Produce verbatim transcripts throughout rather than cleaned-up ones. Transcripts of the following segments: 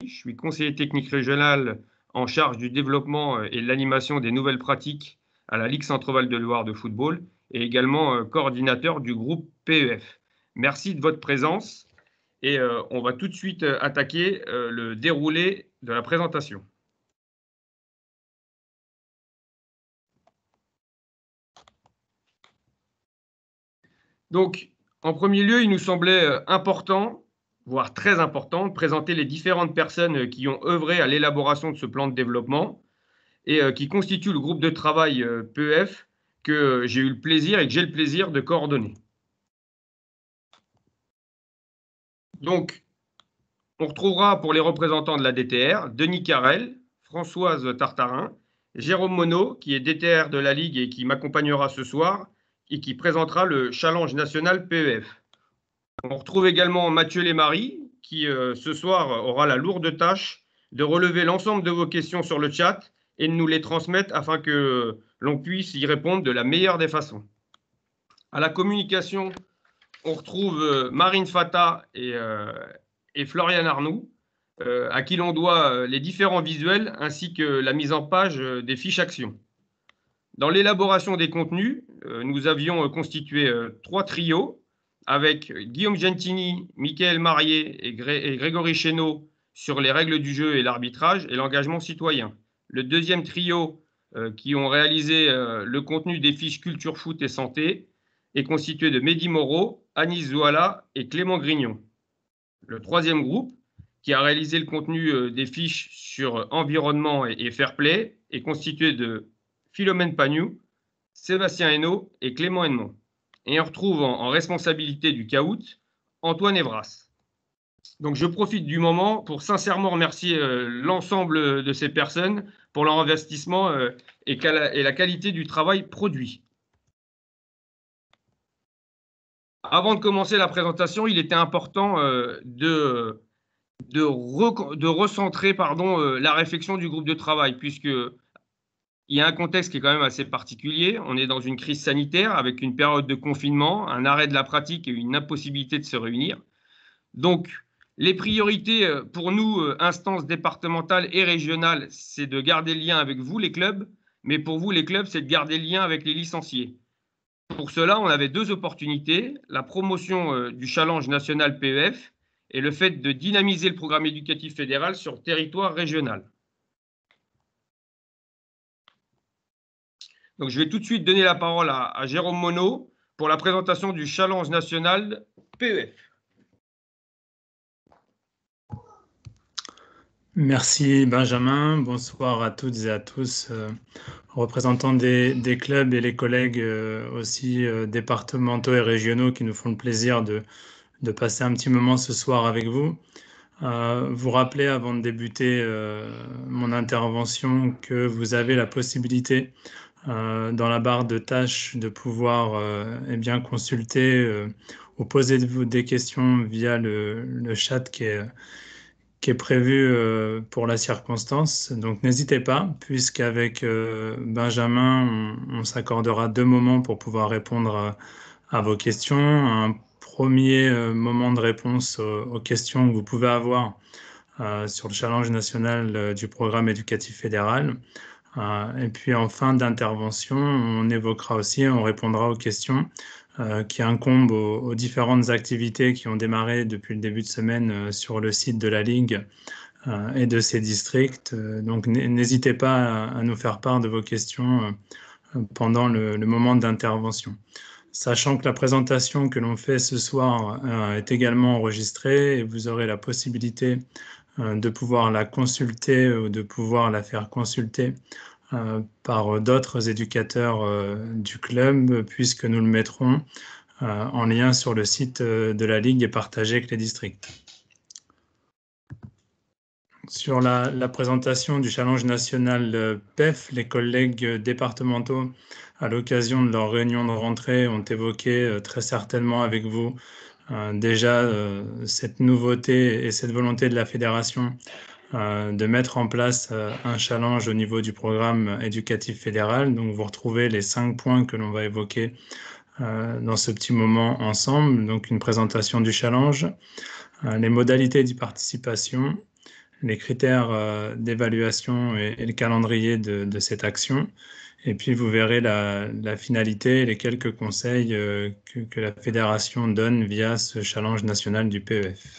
Je suis conseiller technique régional en charge du développement et de l'animation des nouvelles pratiques à la Ligue Centre-Val de Loire de football et également coordinateur du groupe P E F. Merci de votre présence et on va tout de suite attaquer le déroulé de la présentation. Donc, en premier lieu, il nous semblait important, voire très important, de présenter les différentes personnes qui ont œuvré à l'élaboration de ce plan de développement et qui constituent le groupe de travail P E F que j'ai eu le plaisir et que j'ai le plaisir de coordonner. Donc, on retrouvera pour les représentants de la D T R, Denis Carrel, Françoise Tartarin, Jérôme Monod, qui est D T R de la Ligue et qui m'accompagnera ce soir, et qui présentera le Challenge national P E F. On retrouve également Mathieu Lémarie, qui euh, ce soir aura la lourde tâche de relever l'ensemble de vos questions sur le chat et de nous les transmettre afin que l'on puisse y répondre de la meilleure des façons. À la communication, on retrouve euh, Marine Fata et, euh, et Florian Arnoux, euh, à qui l'on doit les différents visuels ainsi que la mise en page des fiches actions. Dans l'élaboration des contenus, euh, nous avions constitué euh, trois trios avec Guillaume Gentini, Mickaël Marié et, Gré et Grégory Chénaud sur les règles du jeu et l'arbitrage et l'engagement citoyen. Le deuxième trio euh, qui ont réalisé euh, le contenu des fiches culture, foot et santé est constitué de Mehdi Moreau, Anis Zouala et Clément Grignon. Le troisième groupe, qui a réalisé le contenu euh, des fiches sur environnement et, et fair play, est constitué de Philomène Pagnou, Sébastien Hainaut et Clément Hennemont. Et on retrouve en, en responsabilité du C A O U T Antoine Evras. Donc je profite du moment pour sincèrement remercier euh, l'ensemble de ces personnes pour leur investissement euh, et, et la qualité du travail produit. Avant de commencer la présentation, il était important euh, de, de, re, de recentrer pardon, euh, la réflexion du groupe de travail, puisque il y a un contexte qui est quand même assez particulier. On est dans une crise sanitaire avec une période de confinement, un arrêt de la pratique et une impossibilité de se réunir. Donc, les priorités pour nous, instances départementales et régionales, c'est de garder le lien avec vous, les clubs, mais pour vous, les clubs, c'est de garder le lien avec les licenciés. Pour cela, on avait deux opportunités, la promotion du Challenge national P E F et le fait de dynamiser le programme éducatif fédéral sur le territoire régional. Donc, je vais tout de suite donner la parole à, à Jérôme Monod pour la présentation du Challenge national P E F. Merci Benjamin, bonsoir à toutes et à tous, euh, représentants des, des clubs et les collègues euh, aussi euh, départementaux et régionaux qui nous font le plaisir de, de passer un petit moment ce soir avec vous. Euh, vous rappelez avant de débuter euh, mon intervention que vous avez la possibilité euh, dans la barre de tâches de pouvoir euh, eh bien, consulter euh, ou poser des questions via le, le chat qui est qui est prévu euh, pour la circonstance. Donc n'hésitez pas, puisqu'avec euh, Benjamin, on, on s'accordera deux moments pour pouvoir répondre à, à vos questions. Un premier euh, moment de réponse aux, aux questions que vous pouvez avoir euh, sur le challenge national euh, du programme éducatif fédéral. Euh, et puis en fin d'intervention, on évoquera aussi, on répondra aux questions Euh, qui incombe aux, aux différentes activités qui ont démarré depuis le début de semaine euh, sur le site de la Ligue euh, et de ses districts. Euh, donc n'hésitez pas à, à nous faire part de vos questions euh, pendant le, le moment d'intervention. Sachant que la présentation que l'on fait ce soir euh, est également enregistrée et vous aurez la possibilité euh, de pouvoir la consulter ou de pouvoir la faire consulter Euh, par d'autres éducateurs euh, du club, puisque nous le mettrons euh, en lien sur le site euh, de la Ligue et partagé avec les districts. Sur la, la présentation du challenge national euh, P E F, les collègues départementaux, à l'occasion de leur réunion de rentrée, ont évoqué euh, très certainement avec vous euh, déjà euh, cette nouveauté et cette volonté de la fédération Euh, de mettre en place euh, un challenge au niveau du programme éducatif fédéral. Donc vous retrouvez les cinq points que l'on va évoquer euh, dans ce petit moment ensemble. Donc une présentation du challenge, euh, les modalités d'y participation, les critères euh, d'évaluation et, et le calendrier de, de cette action. Et puis, vous verrez la, la finalité et les quelques conseils euh, que, que la fédération donne via ce challenge national du P E F.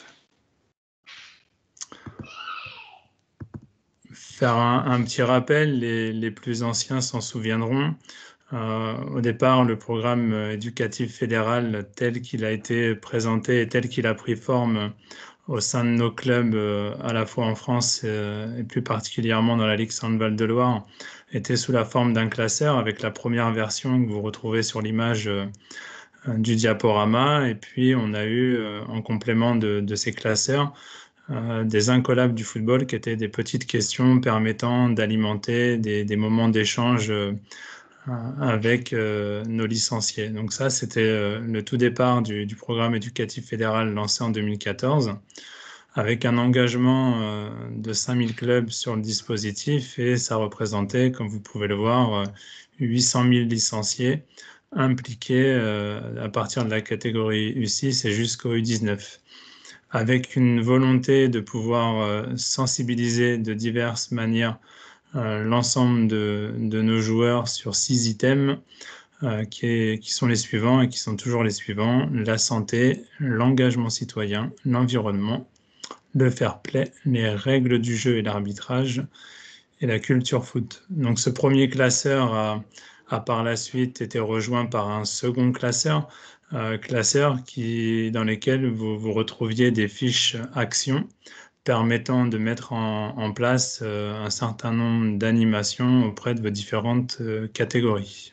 Faire un, un petit rappel, les, les plus anciens s'en souviendront. Euh, au départ, le programme éducatif fédéral tel qu'il a été présenté et tel qu'il a pris forme au sein de nos clubs, euh, à la fois en France euh, et plus particulièrement dans la Ligue Centre-Val de Loire, était sous la forme d'un classeur avec la première version que vous retrouvez sur l'image euh, du diaporama. Et puis, on a eu, euh, en complément de, de ces classeurs, euh, des incollables du football qui étaient des petites questions permettant d'alimenter des, des moments d'échange euh, avec euh, nos licenciés. Donc ça, c'était euh, le tout départ du, du programme éducatif fédéral lancé en deux mille quatorze, avec un engagement euh, de cinq mille clubs sur le dispositif, et ça représentait, comme vous pouvez le voir, euh, huit cent mille licenciés impliqués euh, à partir de la catégorie U six et jusqu'au U dix-neuf, avec une volonté de pouvoir euh, sensibiliser de diverses manières euh, l'ensemble de, de nos joueurs sur six items euh, qui, est, qui sont les suivants et qui sont toujours les suivants: la santé, l'engagement citoyen, l'environnement, le fair play, les règles du jeu et l'arbitrage, et la culture foot. Donc ce premier classeur a, a par la suite été rejoint par un second classeur, euh, classeur qui, dans lesquels vous, vous retrouviez des fiches actions permettant de mettre en, en place euh, un certain nombre d'animations auprès de vos différentes euh, catégories.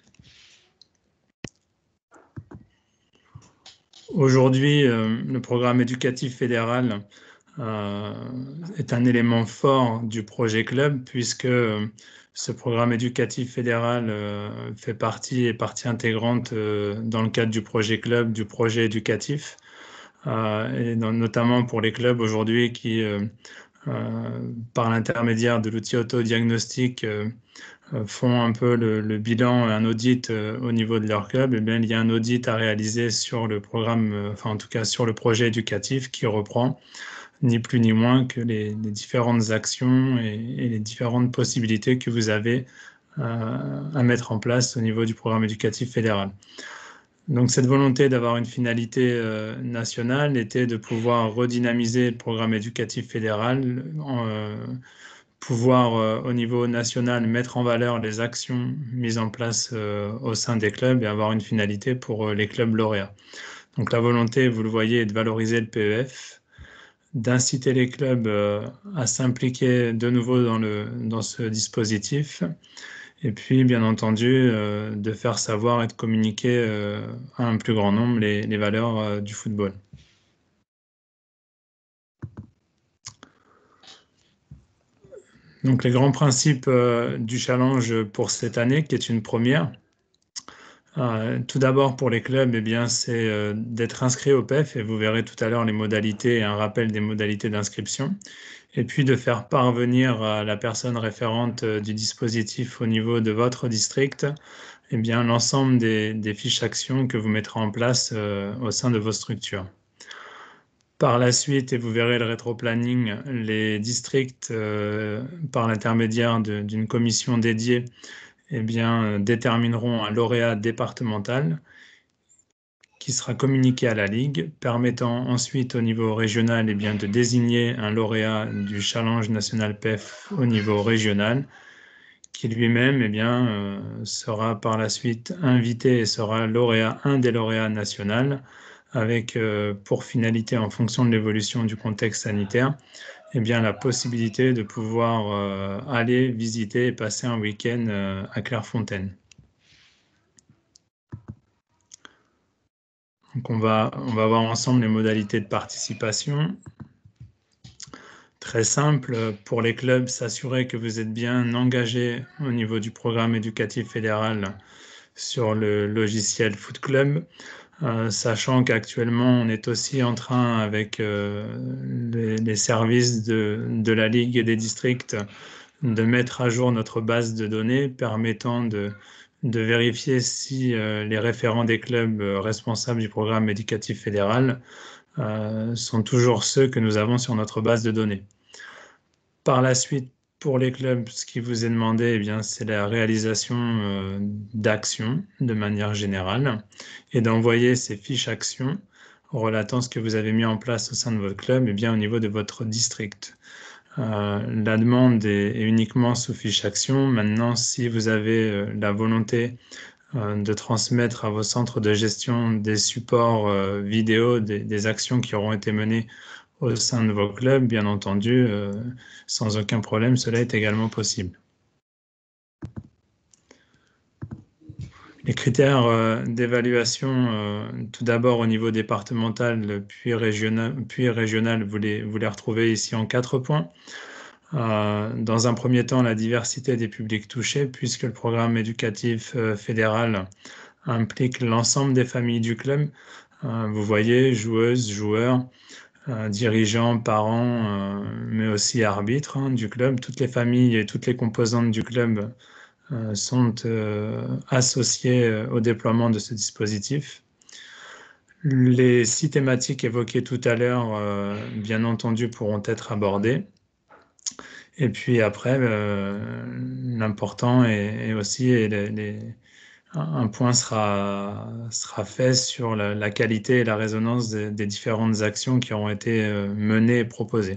Aujourd'hui, euh, le programme éducatif fédéral euh, est un élément fort du projet club, puisque euh, ce programme éducatif fédéral euh, fait partie et partie intégrante euh, dans le cadre du projet club, du projet éducatif, euh, et dans, notamment pour les clubs aujourd'hui qui euh, Euh, par l'intermédiaire de l'outil autodiagnostic, euh, euh, font un peu le, le bilan, un audit euh, au niveau de leur club. Et bien, il y a un audit à réaliser sur le programme, euh, enfin en tout cas sur le projet éducatif, qui reprend ni plus ni moins que les, les différentes actions et, et les différentes possibilités que vous avez euh, à mettre en place au niveau du programme éducatif fédéral. Donc cette volonté d'avoir une finalité euh, nationale était de pouvoir redynamiser le programme éducatif fédéral, euh, pouvoir euh, au niveau national mettre en valeur les actions mises en place euh, au sein des clubs et avoir une finalité pour euh, les clubs lauréats. Donc la volonté, vous le voyez, est de valoriser le P E F, d'inciter les clubs euh, à s'impliquer de nouveau dans, le, dans ce dispositif, et puis, bien entendu, euh, de faire savoir et de communiquer euh, à un plus grand nombre les, les valeurs euh, du football. Donc, les grands principes euh, du challenge pour cette année, qui est une première. Euh, tout d'abord, pour les clubs, eh bien, c'est euh, d'être inscrit au P E F, et vous verrez tout à l'heure les modalités et un rappel des modalités d'inscription. Et puis de faire parvenir à la personne référente euh, du dispositif au niveau de votre district, eh bien, l'ensemble des, des fiches actions que vous mettrez en place euh, au sein de vos structures. Par la suite, et vous verrez le rétro-planning, les districts, euh, par l'intermédiaire d'une commission dédiée, eh bien, euh, détermineront un lauréat départemental qui sera communiqué à la Ligue, permettant ensuite au niveau régional eh bien, de désigner un lauréat du Challenge National P E F au niveau régional, qui lui-même eh bien, euh, sera par la suite invité et sera lauréat, un des lauréats nationaux, avec euh, pour finalité, en fonction de l'évolution du contexte sanitaire, eh bien, la possibilité de pouvoir euh, aller visiter et passer un week-end euh, à Clairefontaine. Donc on va, on va voir ensemble les modalités de participation. Très simple, pour les clubs, s'assurer que vous êtes bien engagé au niveau du programme éducatif fédéral sur le logiciel Foot Club, euh, sachant qu'actuellement on est aussi en train avec euh, les, les services de, de la Ligue et des districts de mettre à jour notre base de données permettant de, de vérifier si euh, les référents des clubs euh, responsables du programme éducatif fédéral euh, sont toujours ceux que nous avons sur notre base de données. Par la suite, pour les clubs, ce qui vous est demandé, eh bien, c'est la réalisation euh, d'actions de manière générale et d'envoyer ces fiches actions relatant ce que vous avez mis en place au sein de votre club eh bien, au niveau de votre district. Euh, la demande est, est uniquement sous fiche action. Maintenant, si vous avez euh, la volonté euh, de transmettre à vos centres de gestion des supports euh, vidéo, des, des actions qui auront été menées au sein de vos clubs, bien entendu, euh, sans aucun problème, cela est également possible. Les critères euh, d'évaluation, euh, tout d'abord au niveau départemental, puis régional, puis régional vous, les, vous les retrouvez ici en quatre points. Euh, dans un premier temps, la diversité des publics touchés, puisque le programme éducatif euh, fédéral implique l'ensemble des familles du club. Euh, vous voyez, joueuses, joueurs, Euh, dirigeants, parents, euh, mais aussi arbitres hein, du club. Toutes les familles et toutes les composantes du club euh, sont euh, associées euh, au déploiement de ce dispositif. Les six thématiques évoquées tout à l'heure, euh, bien entendu, pourront être abordées. Et puis après, euh, l'important est, est aussi et les, les, un point sera, sera fait sur la, la qualité et la résonance des, des différentes actions qui auront été euh, menées et proposées.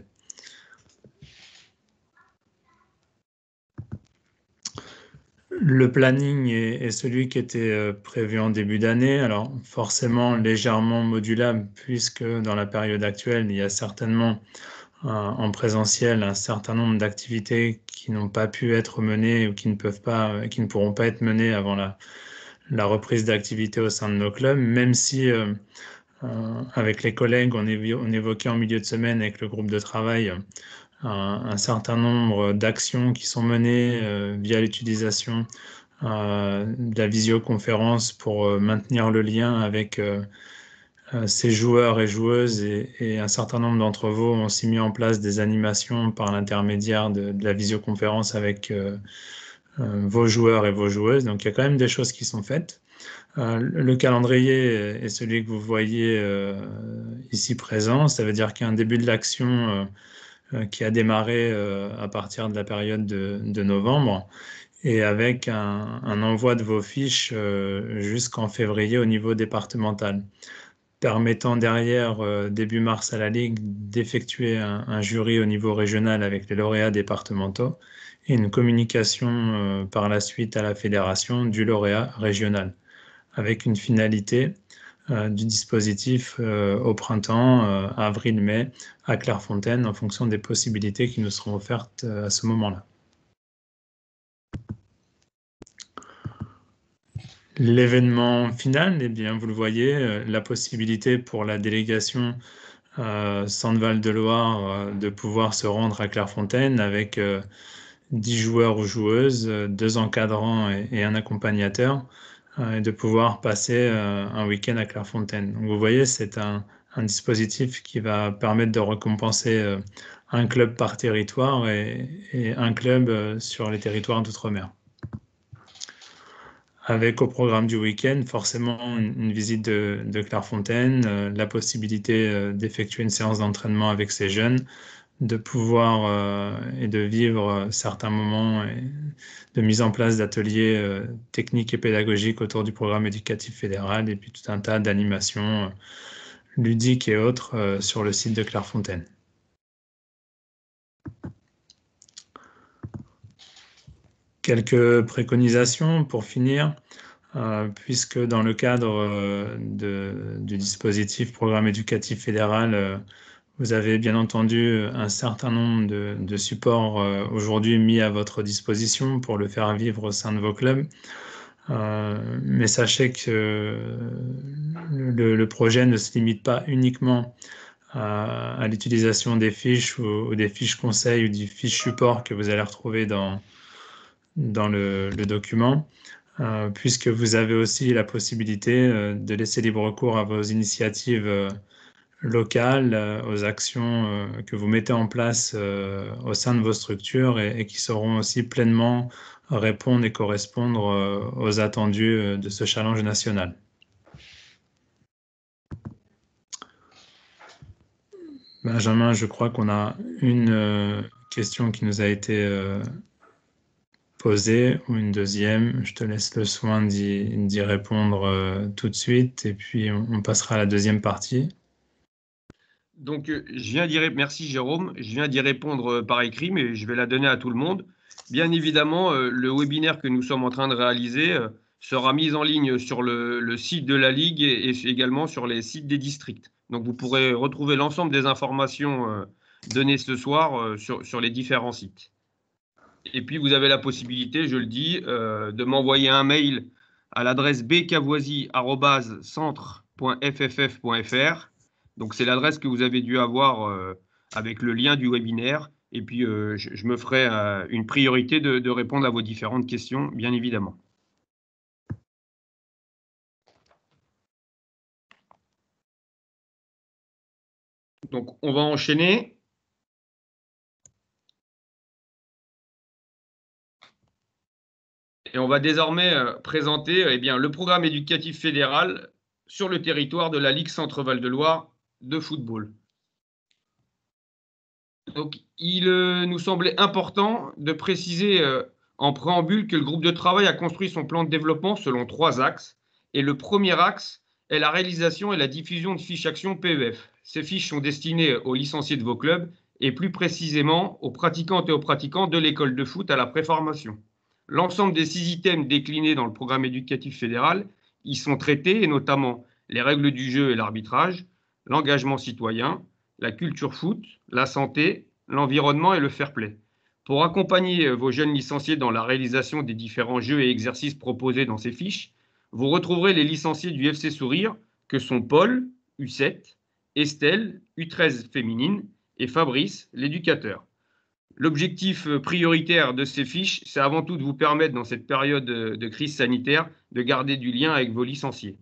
Le planning est, est celui qui était euh, prévu en début d'année, alors forcément légèrement modulable puisque dans la période actuelle, il y a certainement euh, en présentiel un certain nombre d'activités qui n'ont pas pu être menées ou qui ne peuvent pas, euh, qui ne pourront pas être menées avant la, la reprise d'activité au sein de nos clubs, même si euh, euh, avec les collègues, on, évo on évoquait en milieu de semaine avec le groupe de travail un, un certain nombre d'actions qui sont menées euh, via l'utilisation euh, de la visioconférence pour euh, maintenir le lien avec euh, euh, ces joueurs et joueuses et, et un certain nombre d'entre vous ont aussi mis en place des animations par l'intermédiaire de, de la visioconférence avec euh, euh, vos joueurs et vos joueuses. Donc il y a quand même des choses qui sont faites. Euh, le calendrier est celui que vous voyez euh, ici présent. Ça veut dire qu'il y a un début de l'action euh, qui a démarré euh, à partir de la période de, de novembre et avec un, un envoi de vos fiches euh, jusqu'en février au niveau départemental, permettant derrière, euh, début mars à la Ligue, d'effectuer un, un jury au niveau régional avec les lauréats départementaux et une communication euh, par la suite à la fédération du lauréat régional, avec une finalité euh, du dispositif euh, au printemps, euh, avril-mai, à Clairefontaine, en fonction des possibilités qui nous seront offertes euh, à ce moment-là. L'événement final, eh bien, vous le voyez, euh, la possibilité pour la délégation euh, Centre-Val de Loire euh, de pouvoir se rendre à Clairefontaine avec euh, dix joueurs ou joueuses, euh, deux encadrants et, et un accompagnateur, euh, et de pouvoir passer euh, un week-end à Clairefontaine. Donc, vous voyez, c'est un, un dispositif qui va permettre de récompenser euh, un club par territoire et, et un club euh, sur les territoires d'outre-mer. Avec au programme du week-end, forcément une, une visite de, de Clairefontaine, euh, la possibilité euh, d'effectuer une séance d'entraînement avec ces jeunes, de pouvoir euh, et de vivre euh, certains moments et de mise en place d'ateliers euh, techniques et pédagogiques autour du programme éducatif fédéral et puis tout un tas d'animations euh, ludiques et autres euh, sur le site de Clairefontaine. Quelques préconisations pour finir. Euh, puisque dans le cadre euh, de, du dispositif programme éducatif fédéral, euh, vous avez bien entendu un certain nombre de, de supports euh, aujourd'hui mis à votre disposition pour le faire vivre au sein de vos clubs. Euh, mais sachez que le, le projet ne se limite pas uniquement à, à l'utilisation des fiches ou, ou des fiches conseils ou des fiches support que vous allez retrouver dans, dans le, le document. Euh, puisque vous avez aussi la possibilité euh, de laisser libre cours à vos initiatives euh, locales, euh, aux actions euh, que vous mettez en place euh, au sein de vos structures et, et qui sauront aussi pleinement répondre et correspondre euh, aux attendus euh, de ce challenge national. Benjamin, je crois qu'on a une euh, question qui nous a été euh, posée, ou une deuxième. Je te laisse le soin d'y d'y répondre euh, tout de suite, et puis on, on passera à la deuxième partie. Donc, euh, je viens d'y ré- merci Jérôme, je viens d'y répondre euh, par écrit, mais je vais la donner à tout le monde. Bien évidemment, euh, le webinaire que nous sommes en train de réaliser euh, sera mis en ligne sur le, le site de la Ligue et, et également sur les sites des districts. Donc, vous pourrez retrouver l'ensemble des informations euh, données ce soir euh, sur, sur les différents sites. Et puis, vous avez la possibilité, je le dis, euh, de m'envoyer un mail à l'adresse b cavoisy arobase centre point f f f point f r. Donc, c'est l'adresse que vous avez dû avoir euh, avec le lien du webinaire. Et puis, euh, je, je me ferai euh, une priorité de, de répondre à vos différentes questions, bien évidemment. Donc, on va enchaîner. Et on va désormais euh, présenter eh bien, le programme éducatif fédéral sur le territoire de la Ligue Centre-Val de Loire de football. Donc, il euh, nous semblait important de préciser euh, en préambule que le groupe de travail a construit son plan de développement selon trois axes. Et le premier axe est la réalisation et la diffusion de fiches actions P E F. Ces fiches sont destinées aux licenciés de vos clubs et plus précisément aux pratiquantes et aux pratiquants de l'école de foot à la préformation. L'ensemble des six items déclinés dans le programme éducatif fédéral y sont traités, et notamment les règles du jeu et l'arbitrage, l'engagement citoyen, la culture foot, la santé, l'environnement et le fair play. Pour accompagner vos jeunes licenciés dans la réalisation des différents jeux et exercices proposés dans ces fiches, vous retrouverez les licenciés du F C Sourire, que sont Paul, U sept, Estelle, U treize féminine, et Fabrice, l'éducateur. L'objectif prioritaire de ces fiches, c'est avant tout de vous permettre, dans cette période de crise sanitaire, de garder du lien avec vos licenciés.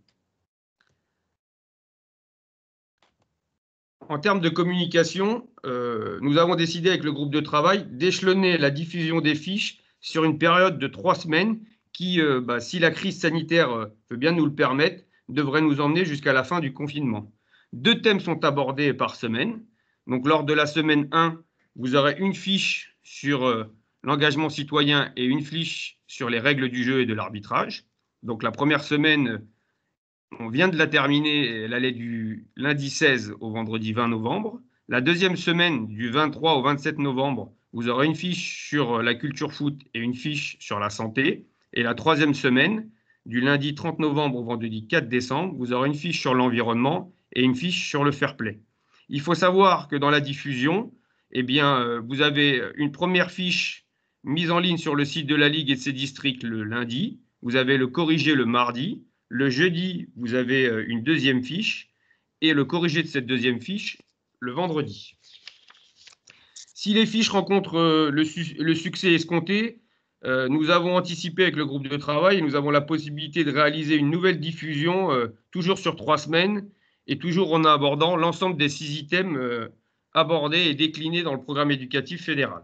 En termes de communication, euh, nous avons décidé avec le groupe de travail d'échelonner la diffusion des fiches sur une période de trois semaines qui, euh, bah, si la crise sanitaire euh, veut bien nous le permettre, devrait nous emmener jusqu'à la fin du confinement. Deux thèmes sont abordés par semaine. Donc, lors de la semaine un, vous aurez une fiche sur euh, l'engagement citoyen et une fiche sur les règles du jeu et de l'arbitrage. Donc, la première semaine, on vient de la terminer, elle allait du lundi seize au vendredi vingt novembre. La deuxième semaine, du vingt-trois au vingt-sept novembre, vous aurez une fiche sur la culture foot et une fiche sur la santé. Et la troisième semaine, du lundi trente novembre au vendredi quatre décembre, vous aurez une fiche sur l'environnement et une fiche sur le fair play. Il faut savoir que dans la diffusion, eh bien, vous avez une première fiche mise en ligne sur le site de la Ligue et de ses districts le lundi. Vous avez le corrigé le mardi. Le jeudi, vous avez une deuxième fiche et le corrigé de cette deuxième fiche le vendredi. Si les fiches rencontrent le, su le succès escompté, euh, nous avons anticipé avec le groupe de travail et nous avons la possibilité de réaliser une nouvelle diffusion, euh, toujours sur trois semaines et toujours en abordant l'ensemble des six items euh, abordés et déclinés dans le programme éducatif fédéral.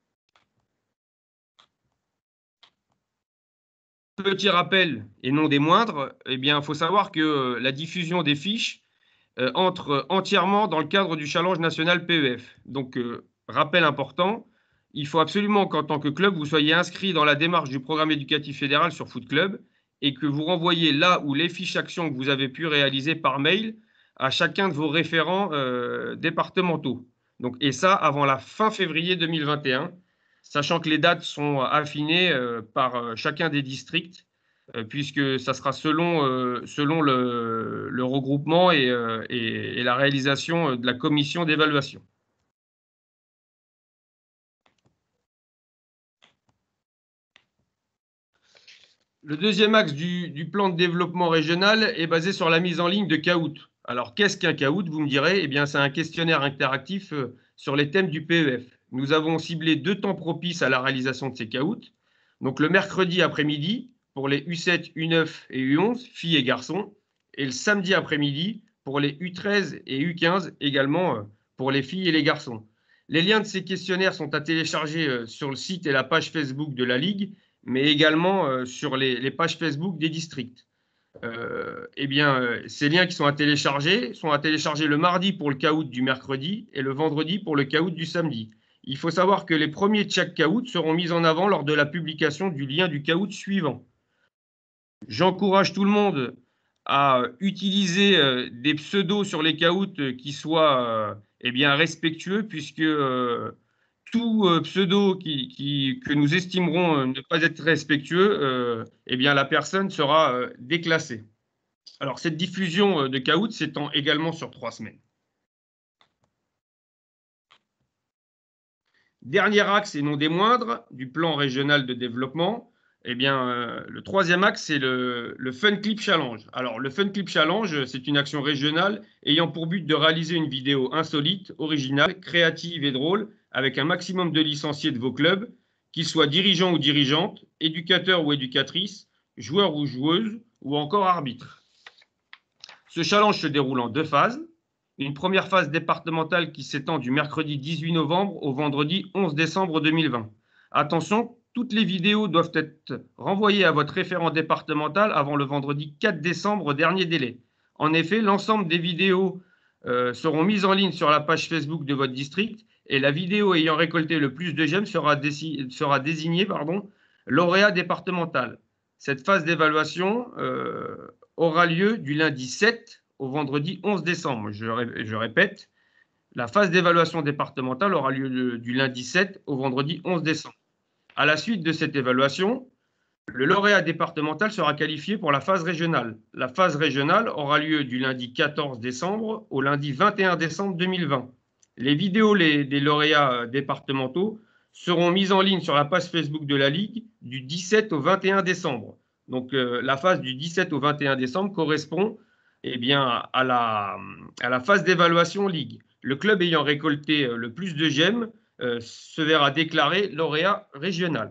Petit rappel, et non des moindres, eh bien, il faut savoir que la diffusion des fiches euh, entre entièrement dans le cadre du challenge national P E F. Donc, euh, rappel important, il faut absolument qu'en tant que club, vous soyez inscrit dans la démarche du programme éducatif fédéral sur Foot Club et que vous renvoyez là où les fiches actions que vous avez pu réaliser par mail à chacun de vos référents euh, départementaux. Donc, et ça avant la fin février deux mille vingt et un, sachant que les dates sont affinées euh, par euh, chacun des districts, euh, puisque ça sera selon, euh, selon le, le regroupement et, euh, et, et la réalisation de la commission d'évaluation. Le deuxième axe du, du plan de développement régional est basé sur la mise en ligne de caout. Alors, qu'est-ce qu'un caout, vous me direz? Eh bien, c'est un questionnaire interactif sur les thèmes du P E F. Nous avons ciblé deux temps propices à la réalisation de ces caouts. Donc, le mercredi après-midi pour les U sept, U neuf et U onze, filles et garçons, et le samedi après-midi pour les U treize et U quinze, également pour les filles et les garçons. Les liens de ces questionnaires sont à télécharger sur le site et la page Facebook de la Ligue, mais également euh, sur les, les pages Facebook des districts. Euh, eh bien, euh, ces liens qui sont à télécharger sont à télécharger le mardi pour le caout du mercredi et le vendredi pour le caout du samedi. Il faut savoir que les premiers de chaque caout seront mis en avant lors de la publication du lien du caout suivant. J'encourage tout le monde à utiliser euh, des pseudos sur les caouts qui soient euh, eh bien, respectueux, puisque euh, tout euh, pseudo qui, qui, que nous estimerons euh, ne pas être respectueux, euh, eh bien, la personne sera euh, déclassée. Alors, cette diffusion euh, de caout s'étend également sur trois semaines. Dernier axe, et non des moindres, du plan régional de développement, eh bien, euh, le troisième axe, c'est le, le Fun Clip Challenge. Alors, le Fun Clip Challenge, c'est une action régionale ayant pour but de réaliser une vidéo insolite, originale, créative et drôle, avec un maximum de licenciés de vos clubs, qu'ils soient dirigeants ou dirigeantes, éducateurs ou éducatrices, joueurs ou joueuses, ou encore arbitres. Ce challenge se déroule en deux phases. Une première phase départementale qui s'étend du mercredi dix-huit novembre au vendredi onze décembre deux mille vingt. Attention, toutes les vidéos doivent être renvoyées à votre référent départemental avant le vendredi quatre décembre, dernier délai. En effet, l'ensemble des vidéos euh, seront mises en ligne sur la page Facebook de votre district et la vidéo ayant récolté le plus de j'aime sera, sera désignée pardon, lauréat départemental. Cette phase d'évaluation euh, aura lieu du lundi sept au vendredi onze décembre. Je, je répète, la phase d'évaluation départementale aura lieu du lundi sept au vendredi onze décembre. À la suite de cette évaluation, le lauréat départemental sera qualifié pour la phase régionale. La phase régionale aura lieu du lundi quatorze décembre au lundi vingt et un décembre deux mille vingt. Les vidéos les, des lauréats départementaux seront mises en ligne sur la page Facebook de la Ligue du dix-sept au vingt et un décembre. Donc, euh, la phase du dix-sept au vingt et un décembre correspond eh bien, à, la, à la phase d'évaluation Ligue. Le club ayant récolté le plus de j'aime euh, se verra déclaré lauréat régional.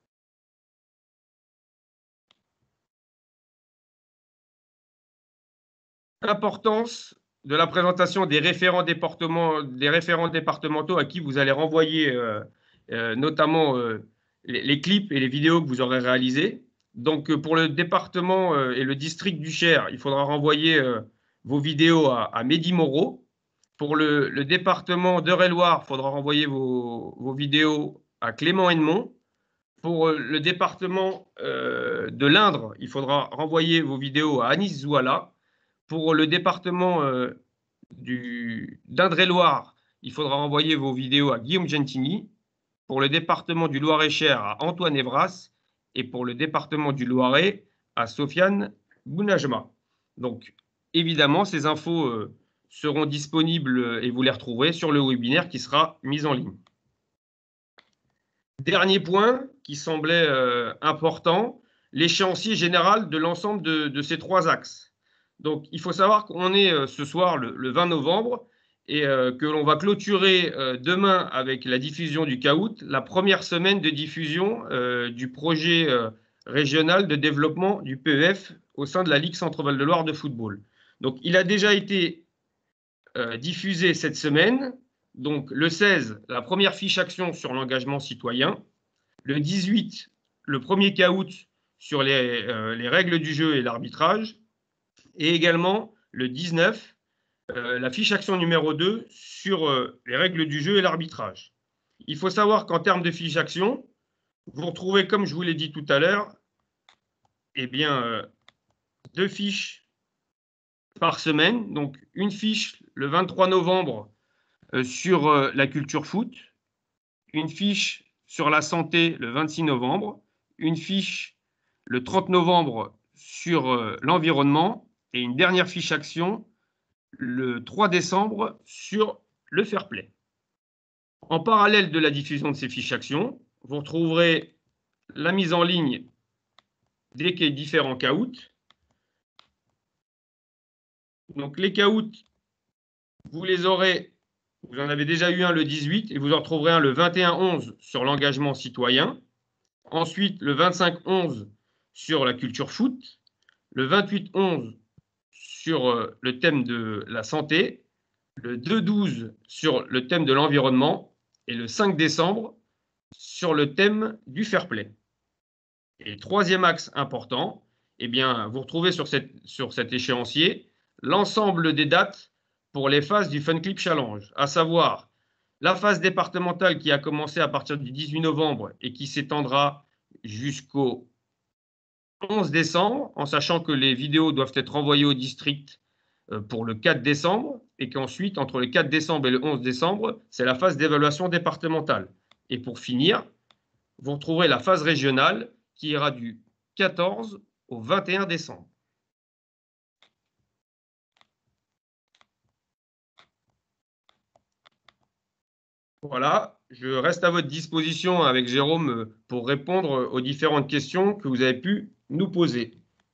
Importance de la présentation des référents, des référents départementaux à qui vous allez renvoyer euh, euh, notamment euh, les, les clips et les vidéos que vous aurez réalisés. Donc, pour le département euh, et le district du Cher, il faudra renvoyer euh, vos vidéos à, à Mehdi Moreau. Pour le, le département d'Eure-et-Loire, il faudra renvoyer vos, vos vidéos à Clément Hennemont. Pour le département euh, de l'Indre, il faudra renvoyer vos vidéos à Anis Zouala. Pour le département euh, d'Indre-et-Loire, il faudra renvoyer vos vidéos à Guillaume Gentini. Pour le département du Loir-et-Cher, à Antoine Evras. Et pour le département du Loiret, à Sofiane Bounajma. Donc, évidemment, ces infos euh, seront disponibles et vous les retrouverez sur le webinaire qui sera mis en ligne. Dernier point qui semblait euh, important, l'échéancier général de l'ensemble de, de ces trois axes. Donc, il faut savoir qu'on est euh, ce soir le, le vingt novembre et euh, que l'on va clôturer euh, demain avec la diffusion du caout, la première semaine de diffusion euh, du projet euh, régional de développement du P E F au sein de la Ligue Centre-Val de Loire de football. Donc, il a déjà été euh, diffusé cette semaine. Donc, le seize, la première fiche action sur l'engagement citoyen. Le dix-huit, le premier caout sur les, euh, les règles du jeu et l'arbitrage. Et également, le dix-neuf, euh, la fiche action numéro deux sur euh, les règles du jeu et l'arbitrage. Il faut savoir qu'en termes de fiche action, vous retrouvez, comme je vous l'ai dit tout à l'heure, eh bien, euh, deux fiches par semaine. Donc, une fiche le vingt-trois novembre euh, sur euh, la culture foot, une fiche sur la santé le vingt-six novembre, une fiche le trente novembre sur euh, l'environnement et une dernière fiche action le trois décembre sur le fair play. En parallèle de la diffusion de ces fiches actions, vous retrouverez la mise en ligne des différents caouts. Donc les caouts, vous les aurez, vous en avez déjà eu un le dix-huit et vous en retrouverez un le vingt et un onze sur l'engagement citoyen. Ensuite, le vingt-cinq onze sur la culture foot, le vingt-huit onze sur le thème de la santé, le deux douze sur le thème de l'environnement et le cinq décembre sur le thème du fair play. Et troisième axe important, eh bien, vous retrouvez sur, cette, sur cet échéancier l'ensemble des dates pour les phases du Fun Clip Challenge, à savoir la phase départementale qui a commencé à partir du dix-huit novembre et qui s'étendra jusqu'au onze décembre, en sachant que les vidéos doivent être envoyées au district pour le quatre décembre, et qu'ensuite, entre le quatre décembre et le onze décembre, c'est la phase d'évaluation départementale. Et pour finir, vous retrouverez la phase régionale qui ira du quatorze au vingt et un décembre. Voilà, je reste à votre disposition avec Jérôme pour répondre aux différentes questions que vous avez pu nous poser.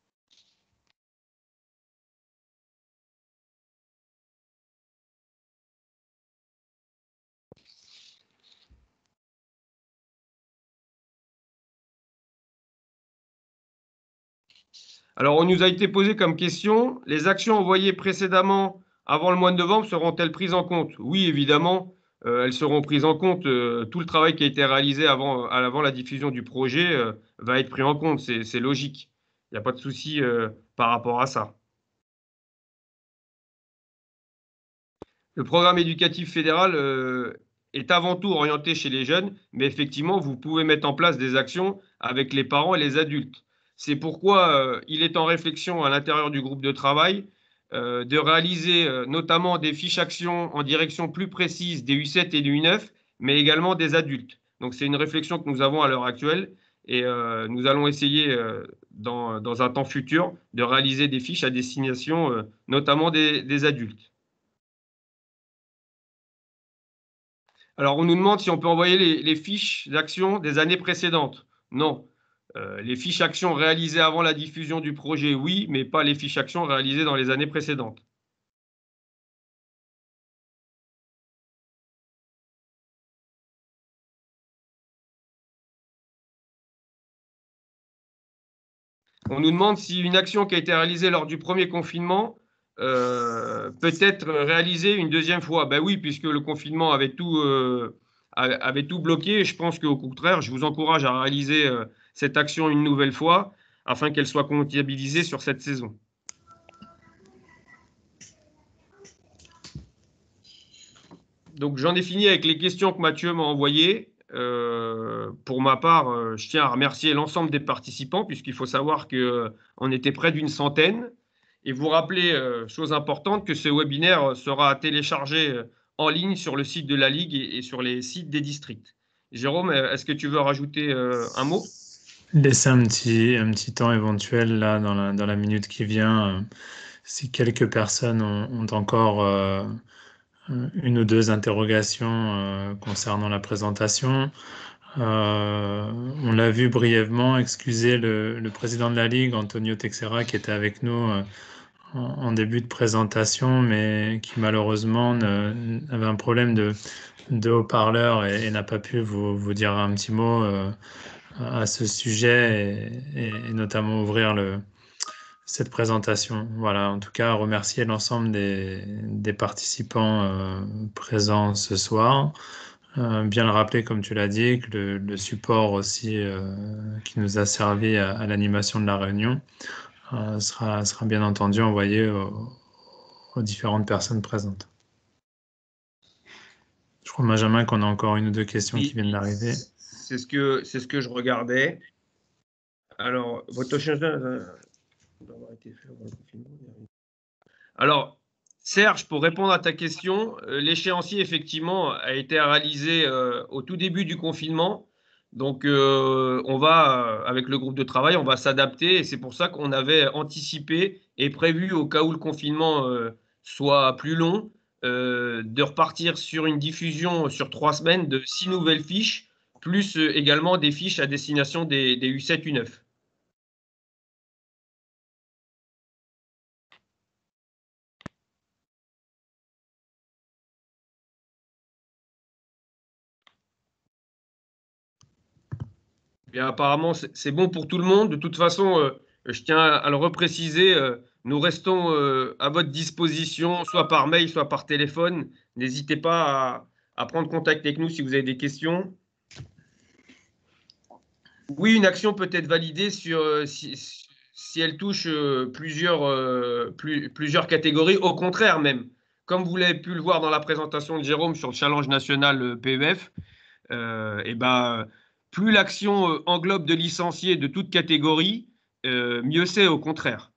Alors, on nous a été posé comme question, les actions envoyées précédemment avant le mois de novembre seront-elles prises en compte? Oui, évidemment, euh, elles seront prises en compte. Euh, tout le travail qui a été réalisé avant, avant la diffusion du projet euh, va être pris en compte, c'est logique. Il n'y a pas de souci euh, par rapport à ça. Le programme éducatif fédéral euh, est avant tout orienté chez les jeunes, mais effectivement, vous pouvez mettre en place des actions avec les parents et les adultes. C'est pourquoi euh, il est en réflexion à l'intérieur du groupe de travail euh, de réaliser euh, notamment des fiches actions en direction plus précise des U sept et des U neuf, mais également des adultes. Donc c'est une réflexion que nous avons à l'heure actuelle et euh, nous allons essayer euh, dans, dans, un temps futur de réaliser des fiches à destination euh, notamment des, des adultes. Alors, on nous demande si on peut envoyer les, les fiches d'action des années précédentes. Non. Euh, les fiches actions réalisées avant la diffusion du projet, oui, mais pas les fiches actions réalisées dans les années précédentes. On nous demande si une action qui a été réalisée lors du premier confinement euh, peut être réalisée une deuxième fois. Ben oui, puisque le confinement avait tout, euh, avait tout bloqué. Je pense qu'au contraire, je vous encourage à réaliser euh, cette action une nouvelle fois afin qu'elle soit comptabilisée sur cette saison. Donc, j'en ai fini avec les questions que Mathieu m'a envoyées. Euh, pour ma part, euh, je tiens à remercier l'ensemble des participants, puisqu'il faut savoir qu'on euh, était près d'une centaine. Et vous rappeler, euh, chose importante, que ce webinaire sera téléchargé euh, en ligne sur le site de la Ligue et, et sur les sites des districts. Jérôme, est-ce que tu veux rajouter euh, un mot? Laisser un petit, un petit temps éventuel là, dans la, dans la minute qui vient, euh, si quelques personnes ont, ont encore euh, une ou deux interrogations euh, concernant la présentation. Euh, on l'a vu brièvement, excusez le, le président de la Ligue, Antonio Teixeira, qui était avec nous euh, en, en début de présentation, mais qui malheureusement ne, avait un problème de, de haut-parleur et, et n'a pas pu vous, vous dire un petit mot euh, à ce sujet et, et, et notamment ouvrir le, cette présentation. Voilà, en tout cas, remercier l'ensemble des, des participants euh, présents ce soir. Euh, bien le rappeler, comme tu l'as dit, que le, le support aussi euh, qui nous a servi à, à l'animation de la réunion euh, sera, sera bien entendu envoyé aux, aux différentes personnes présentes. Je crois, Benjamin, qu'on a encore une ou deux questions qui viennent d'arriver. C'est ce que, c'est ce que je regardais. Alors, votre Alors, Serge, pour répondre à ta question, euh, l'échéancier, effectivement, a été réalisé euh, au tout début du confinement. Donc, euh, on va, euh, avec le groupe de travail, on va s'adapter. Et c'est pour ça qu'on avait anticipé et prévu, au cas où le confinement euh, soit plus long, euh, de repartir sur une diffusion sur trois semaines de six nouvelles fiches, plus euh, également des fiches à destination des, des U sept, U neuf. Et apparemment, c'est bon pour tout le monde. De toute façon, euh, je tiens à le repréciser, euh, nous restons euh, à votre disposition, soit par mail, soit par téléphone. N'hésitez pas à, à prendre contact avec nous si vous avez des questions. Oui, une action peut être validée sur, euh, si, si elle touche euh, plusieurs, euh, plus, plusieurs catégories, au contraire même. Comme vous l'avez pu le voir dans la présentation de Jérôme sur le challenge national euh, P E F, euh, et ben, plus l'action euh, englobe de licenciés de toute catégorie, euh, mieux c'est au contraire.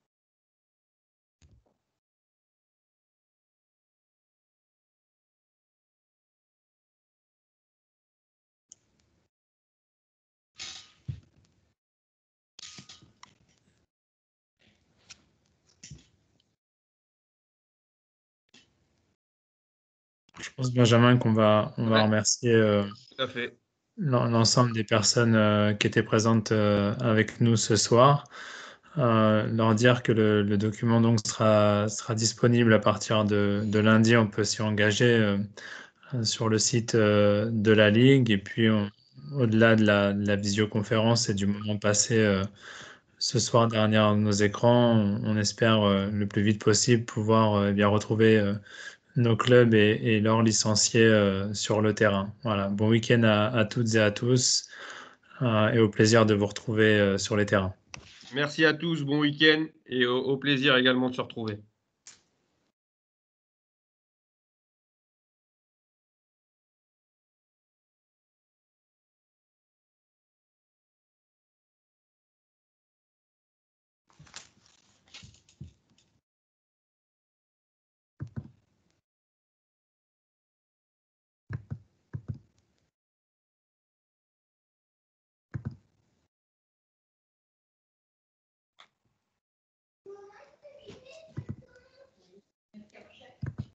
Je pense, Benjamin, qu'on va, on va Ouais, remercier euh, tout à fait. l'en- l'ensemble des personnes euh, qui étaient présentes euh, avec nous ce soir. Euh, leur dire que le, le document donc sera, sera disponible à partir de, de lundi. On peut s'y engager euh, sur le site euh, de la Ligue. Et puis, on- au-delà de la, de la visioconférence et du moment passé euh, ce soir derrière nos écrans, on, on espère euh, le plus vite possible pouvoir euh, eh bien retrouver euh, nos clubs et, et leurs licenciés euh, sur le terrain. Voilà. Bon week-end à, à toutes et à tous euh, et au plaisir de vous retrouver euh, sur les terrains. Merci à tous, bon week-end et au, au plaisir également de se retrouver.